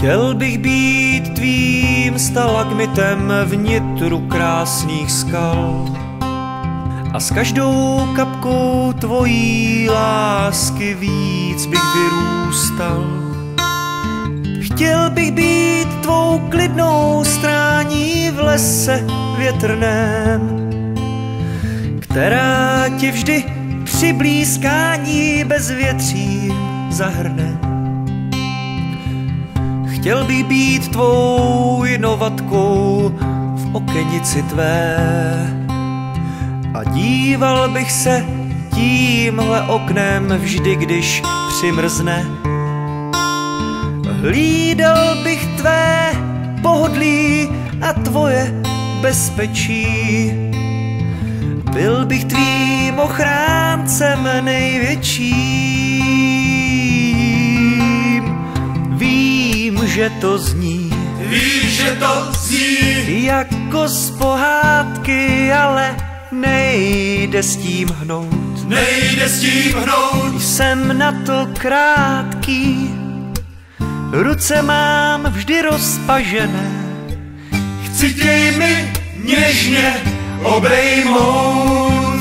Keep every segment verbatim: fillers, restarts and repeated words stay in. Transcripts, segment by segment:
Chtěl bych být tvým stalagmitem v nitru krásných skal a s každou kapkou tvojí lásky víc bych vyrůstal. Chtěl bych být tvou klidnou strání v lese větrném, která tě vždy při blízkání bezvětří zahrne. Chtěl bych být tvou jinovatkou v okenici tvé a díval bych se tímhle oknem vždy, když přimrzne. Hlídal bych tvé pohodlí a tvoje bezpečí. Byl bych tvým ochráncem největším. Vím, že to zní, Víš, že to zní jako z pohádky, ale nejde s tím hnout. Nejde s tím hnout. Jsem na to krátký, ruce mám vždy rozpažené. Chci tě mi něžně obejmout.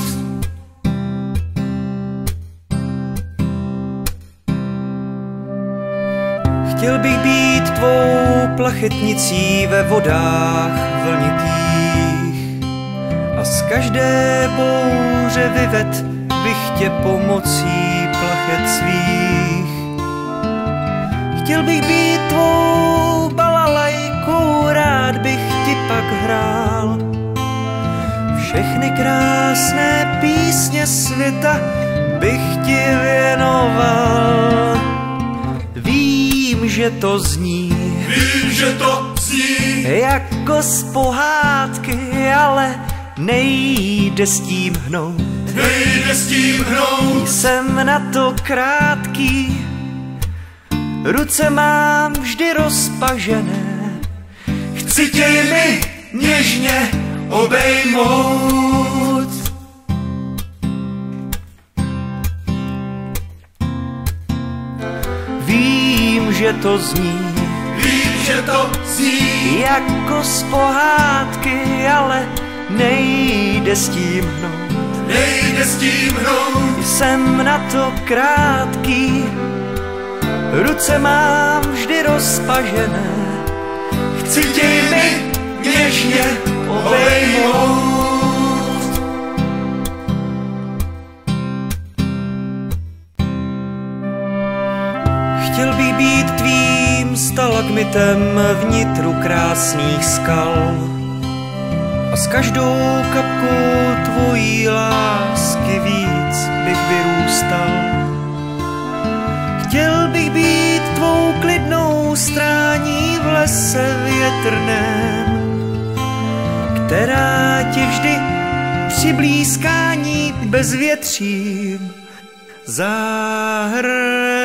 Chtěl bych být tvou plachetnicí ve vodách vlnitých a z každé bouře vyved bych tě pomocí plachet svých. Chtěl bych být tvou balalajkou, rád bych ti pak hrál všechny krásné písně světa bych ti věnoval. Vím, že to zní, Vím, že to zní jako z pohádky, ale nejde s tím hnout. Nejde s tím hnout. Jsem na to krátký, ruce mám vždy rozpažené. Chci tě mi něžně obejmout. Vím, že to zní, Vím, že to zní jako z pohádky, ale nejde s tím hnout. Nejde s tím hnout. Jsem na to krátký, ruce mám vždy rozpažené. Chci tě mi něžně obejmout. Chtěl bych být tvým stalagmitem v nitru krásných skal a s každou kapkou tvojí lásky víc bych vyrůstal. Chtěl bych být tvou klidnou strání v lese větrném, která tě vždy při blízkání bezvětřím zahrne.